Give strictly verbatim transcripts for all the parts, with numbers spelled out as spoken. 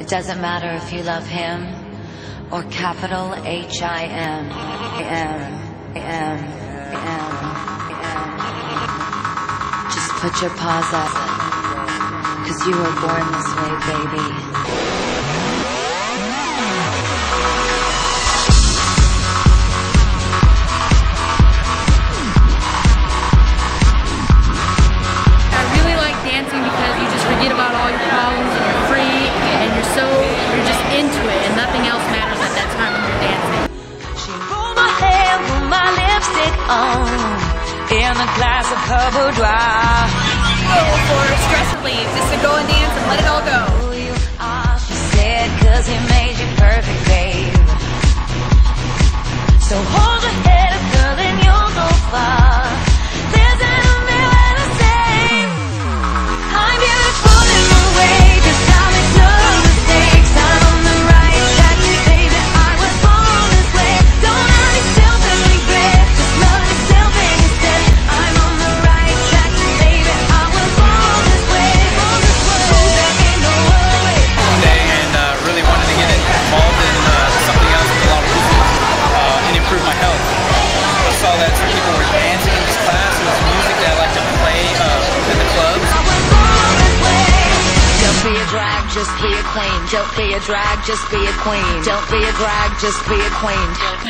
It doesn't matter if you love him or capital H I M. M. M. M. M. Just put your paws up, 'cause you were born this way, baby. Forget about all your problems and you're free and you're so, you're just into it and nothing else matters at that time when you're dancing. She rolled my hair, put my lipstick on in a glass of her boudoir. Go for stress relief, just to go and dance and let it all go. Who you are, she said, 'cause he made you perfect, babe. So hold your head up, girl, and you'll go far. Listen to me when I say I'm beautiful in my way, 'cause I make no mistakes. I'm on the right track, baby, I was born this way. Don't hurt yourself and regret, just love yourself instead. I'm on the right track, baby, I was born this way. Born this way. There ain't no other way. Day and uh, really wanted to get involved in uh, something else with a lot of people uh, and improve my health. I saw that some people were dancing in this class. It was music that I like to play uh, in the clubs. Don't be a drag, just be a queen. Don't be a drag, just be a queen. Don't be a drag, just be a queen.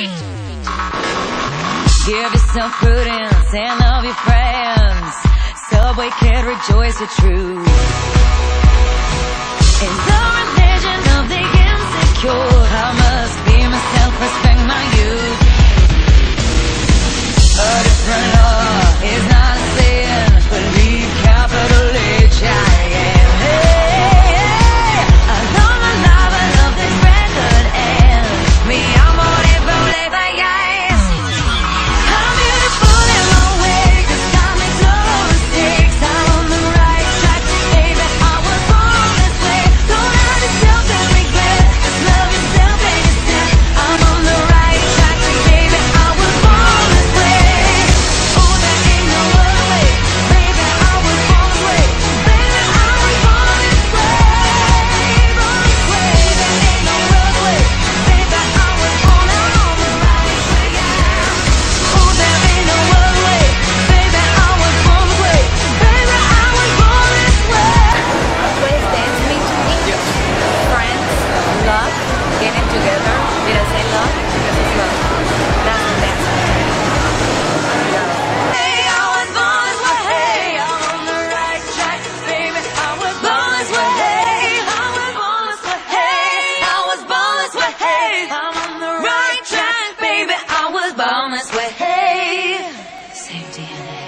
Give yourself prudence and love your friends. Subway kid, rejoice the truth. In the religion of the insecure, I must be myself, respect my youth. A different law is not a sin. Believe capital H I M. Hey, I love my life, I love this record, and me, I'm on it, roll it like ice. I'm beautiful in my way, 'cause I make no mistakes. I'm on the right track, baby, I was born this way. Don't hurt yourself and regret, just love yourself instead. I'm on the right track, baby, I was born this way. Oh, there ain't no other way, baby, I was born this way. Baby, I was born this way, born this way. There ain't no other way, baby, I was born, I'm on the right way, yeah. Oh, there ain't no other way, baby, I was born this way. Baby, I was born this way. What is dance mean to me? Yes. Friends, love, getting together. Did I say love? Because it's love. That's what dance means. Hey, I was born this way. I'm on the right track, baby. I was born this way. I was born this way. I was born this way. I'm on the right track, baby. I was born this way. Same D N A.